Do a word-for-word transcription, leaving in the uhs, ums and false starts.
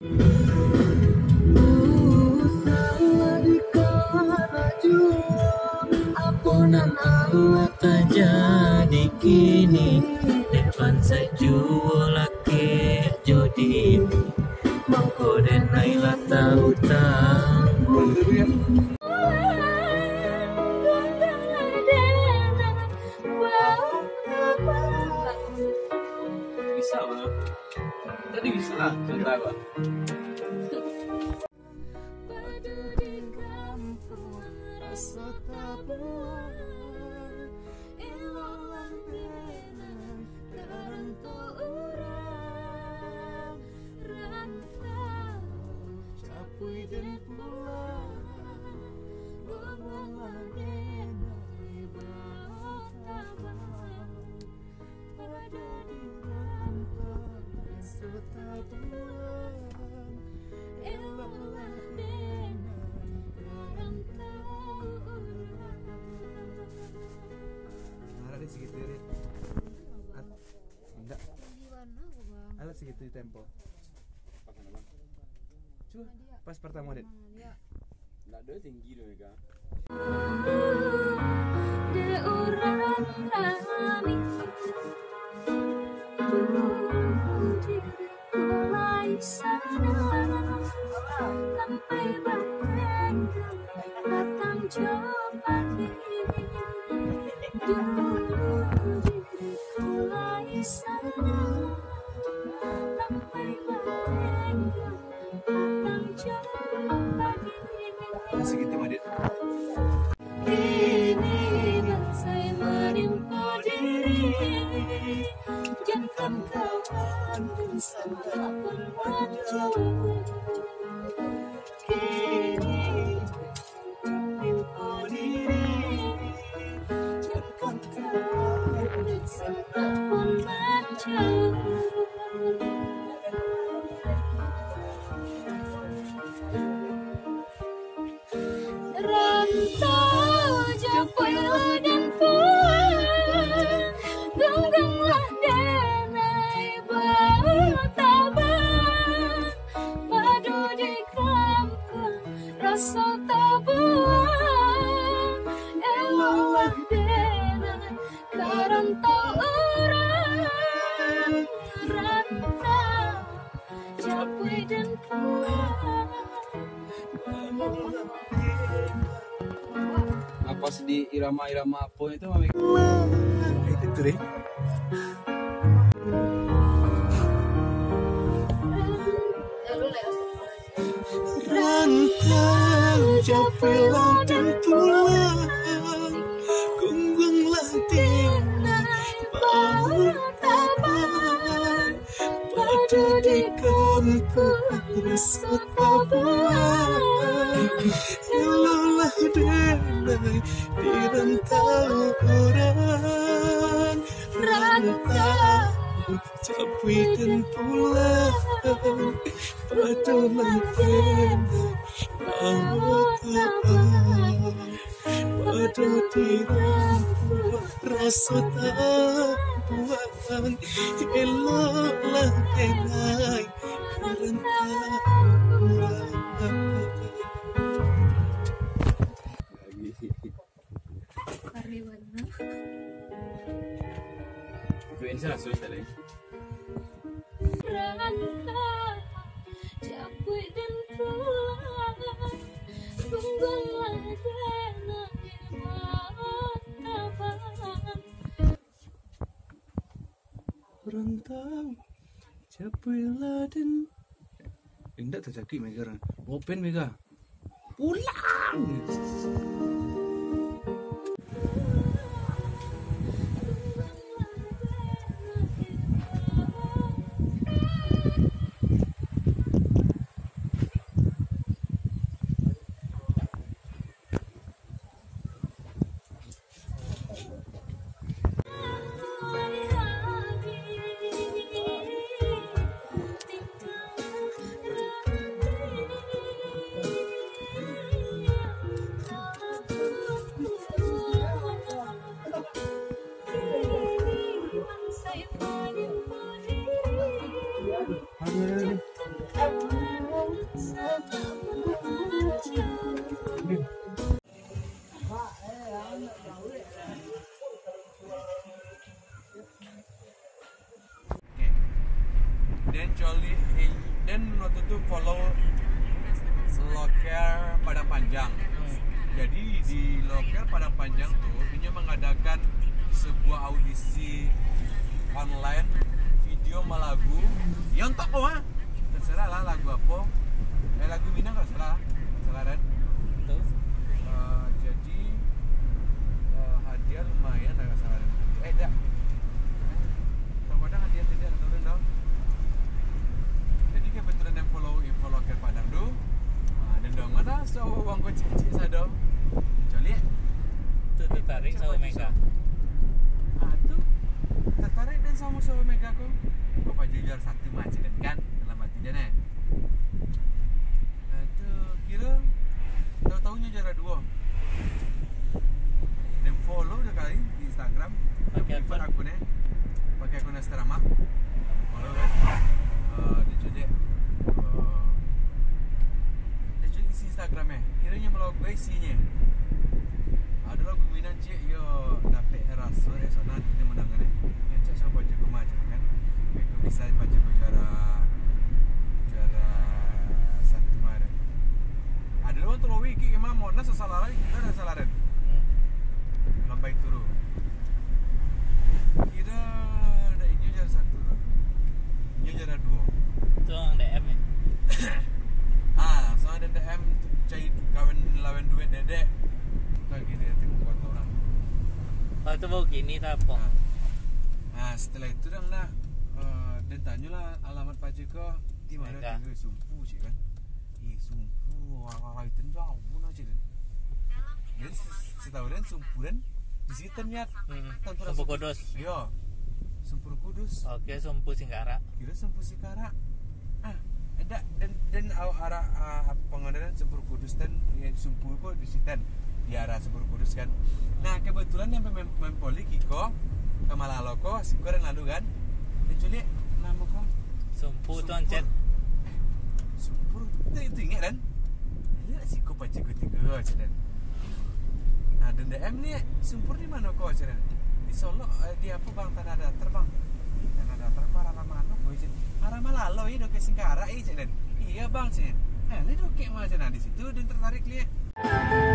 Allah tak jadi kini depan sejual laki jodi mangko den naila tahu tahu bisa lah tadi bisa lah cerita apa segitu ya enggak ada segitu tempo coba pas pertama deh enggak ada tinggi dong ya de orang kami mulai sana sampai batang batang coba segitu madit ini bangsai menimpa diri jangan kawan salah pun wajah kini menimpa diri jangan kawan salah pun wajah rantau jauh dan pulang gengganglah denai bertabang padu di kampung rasa tabuang eloklah denai kerantau orang rantau jauh dan pulang apa sedih irama-irama apa itu mami itu tuh deh rantau jauh dan pulang gunggunglah denai bertabang padu di kampung rasa tabuang eloklah denai di rantau orang rantau capui dan pulang padulah denai bawa tabang padu di rantau rasa tabuang eloklah denai rantau orang Karyawana. Gue ini salah sulit tadi. Rantau capek dan pulang gunggunglah denai bertabang rantau capeklah dan enggak terjadi mega open mega pulang Den waktu itu follow Loker Padang Panjang. Hmm. Jadi di Loker Padang Panjang tuh ini mengadakan sebuah audisi online video sama lagu yang tak oh, terserah lah lagu apa. Eh lagu Minang nggak salah, salah Dan. Tuh. Uh, jadi uh, hadiah lumayan nggak salah Dan. Eh dah. Terkadang hadiah tidak turun dong. Jadi kebetulan yang follow info Loker Padang tuh. Ah, dan dong mana so uang kecil-kecil sadong. Kecuali Tuh tertarik sama Mega. ah tuh tertarik dan sama sama Mega kok. Kok aja jual satu macam kan dalam hati dia nih. Nah, itu kira tahu-tahunya juara dua. Dan follow udah kali di Instagram. Pakai Prefer akun? akunnya. Pakai akun Astrama. Follow kan. Uh, dia jadi uh, dia jadi isi Instagramnya. Kiranya melalui gue isinya. Ada lagu Minang cik yo dapet rasa eh sana dia mendengar ni. Ya cik saya baca ke macam kan. Aku bisa baca ke juara juara satu mana. Ada orang tu lawi ki memang mau nasa salah lagi kita ada salah dan. Hmm. Lambai turu. Kira ada ini juara satu. Ini juara dua. Tuh yang D M ya. Ah, so ada D M cai kawan lawan duit dedek. Kayak gitu ya tengok foto orang. Oh itu bau gini tak apa? Nah setelah itu dong nak uh, dan tanyalah alamat pajak ke di mana Mega. tinggal Sumpu sih kan. Eh Sumpu wah itu jauh pun aja dan. Dan setahu dan Sumpu dan di situ niat. Hmm. Tentu Sumpu Kudus. Iya. Sumpu Kudus. Oke, Sumpu Singkara. Kira Sumpu Sikara. Ah, ada dan dan arah uh, pengendaraan Sumpu Kudus dan ya, Sumpu kok di situ di arah Sumpu Kudus kan. Nah kebetulan yang pemain pemain poli Kiko Kamalalo kok si kurang lalu kan. Dan Juli nama kok Sumpu tuh ancet. Sumpur itu itu ingat kan? Lihat si kau baca gue tiga aja dan. Nah dan D M ni Sumpur di mana kau aja dan? Di Solo eh, di apa bang tanah datar bang? Tanah datar kau arah mana kau aja? Arah Malalo ini doke Singkara aja dan. Iya bang sih. Eh lihat doke macam nah di situ dan tertarik lihat.